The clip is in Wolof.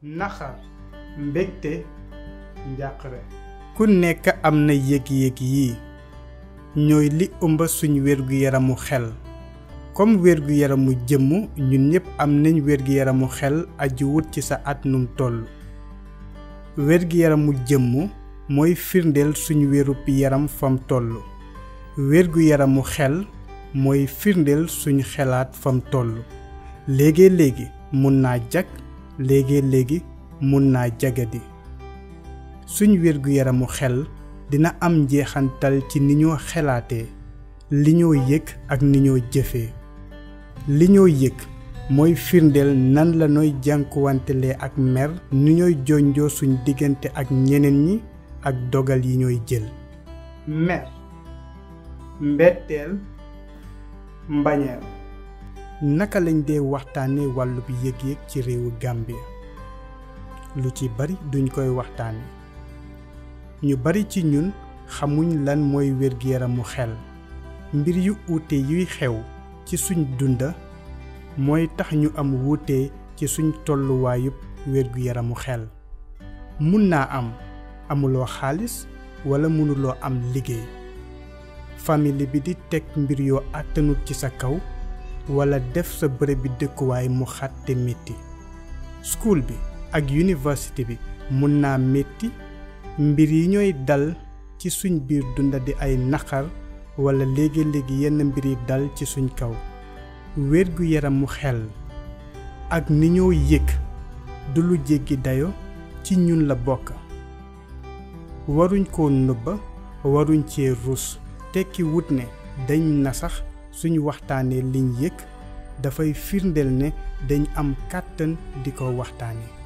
naxar mbégte njàqare ku nekk am na yëg-yëg yi ñooy li ëmba suñ wér-gu-yaramu xel comme wér-gu-yaramu jëmm ñun ñëpp am nañ wér-gu-yaramu xel aju wut ci sa at num toll wér-gu-yaramu jëmm mooy firndeel suñ wérub yaram fam toll wér-gu-yaramu xel mooy firndeel suñ xelaat fam toll léegi-léegi mun naa jag léegi-léegi mun naa jagadi suñ wér-gu-yaramu xel dina am njeexantal ci ni ñoo xelaatee li ñoo yëg ak ni ñoo jëfee li ñoo yëg mooy firndeel nan la nooy jànkuwantelee ak mer ni ñooy jonjoo suñ diggante ak ñeneen ñi ak dogal yi ñooy jël mer mbetteel mbañeel naka lañ dee waxtaane wàllub yëg-yëg ci réewu Gambia lu ci bari duñ koy waxtaane ñu bari ci ñun xamuñ lan mooy wér-gu-yaramu xel mbir yu uute yuy xew ci suñ dunda mooy tax ñu am wuute ci suñ tolluwaayub wér-gu-yaramu xel mun naa am amuloo xaalis wala mënuloo am liggéey famille bi di teg mbir yoo àttanut ci sa kaw wala def sa bërëb bi dëkkuwaay mu xatte metti school bi ak université bi mun naa metti mbir yi ñooy dal ci suñ biir dunda di ay naqar wala léegi-léegi yenn mbir yi dal ci suñ kaw wér-gu-yaramu xel ak ni ñoo yëg du lu jéggi dayo ci ñun la bokk waruñ koo nëbba waruñ cee rus tekki wut ne dañ na sax suñu waxtaanee liñ yëg dafay firndeel ne dañ am kàttan di ko waxtaane